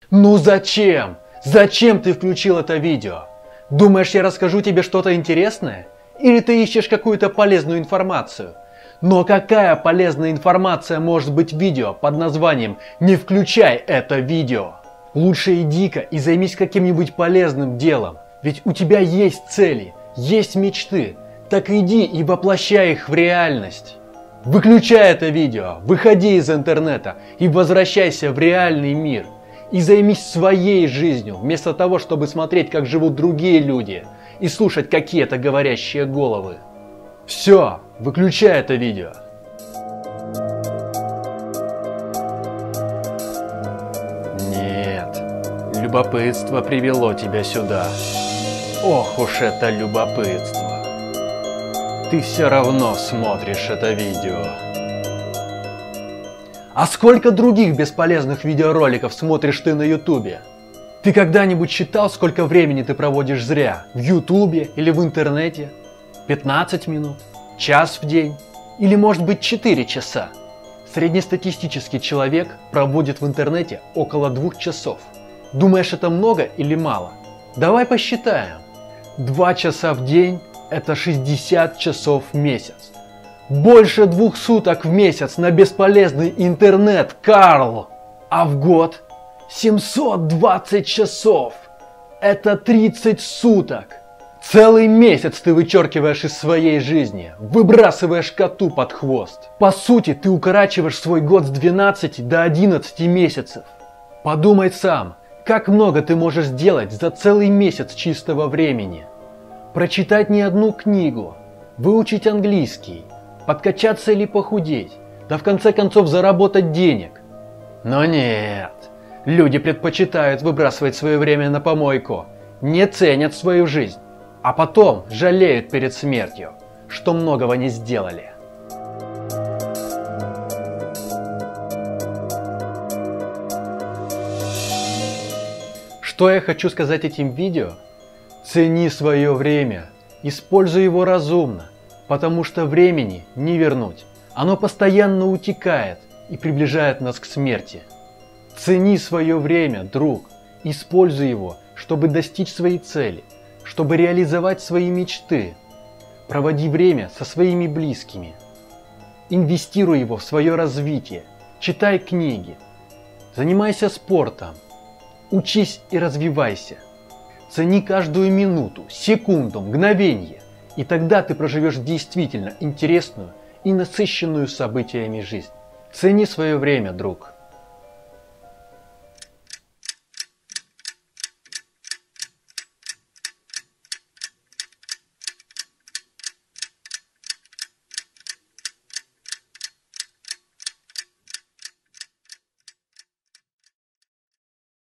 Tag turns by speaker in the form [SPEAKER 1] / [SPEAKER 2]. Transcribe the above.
[SPEAKER 1] Ну зачем? Зачем ты включил это видео? Думаешь, я расскажу тебе что-то интересное? Или ты ищешь какую-то полезную информацию? Но какая полезная информация может быть в видео под названием «Не включай это видео»? Лучше иди-ка и займись каким-нибудь полезным делом. Ведь у тебя есть цели, есть мечты. Так иди и воплощай их в реальность. Выключай это видео, выходи из интернета и возвращайся в реальный мир. И займись своей жизнью, вместо того, чтобы смотреть, как живут другие люди, и слушать какие-то говорящие головы. Все, выключай это видео. Нет, любопытство привело тебя сюда. Ох уж это любопытство. Ты все равно смотришь это видео. А сколько других бесполезных видеороликов смотришь ты на ютубе? Ты когда-нибудь считал, сколько времени ты проводишь зря в ютубе или в интернете? 15 минут? Час в день? Или может быть 4 часа? Среднестатистический человек проводит в интернете около 2 часов. Думаешь, это много или мало? Давай посчитаем. 2 часа в день – это 60 часов в месяц. Больше 2 суток в месяц на бесполезный интернет, Карл! А в год 720 часов. Это 30 суток. Целый месяц ты вычеркиваешь из своей жизни, выбрасываешь коту под хвост. По сути, ты укорачиваешь свой год с 12 до 11 месяцев. Подумай сам, как много ты можешь сделать за целый месяц чистого времени. Прочитать не одну книгу, выучить английский, подкачаться или похудеть, да в конце концов заработать денег. Но нет, люди предпочитают выбрасывать свое время на помойку, не ценят свою жизнь, а потом жалеют перед смертью, что многого не сделали. Что я хочу сказать этим видео? Цени свое время, используй его разумно. Потому что времени не вернуть. Оно постоянно утекает и приближает нас к смерти. Цени свое время, друг. Используй его, чтобы достичь своей цели, чтобы реализовать свои мечты. Проводи время со своими близкими. Инвестируй его в свое развитие. Читай книги. Занимайся спортом. Учись и развивайся. Цени каждую минуту, секунду, мгновение. И тогда ты проживешь действительно интересную и насыщенную событиями жизнь. Цени свое время, друг.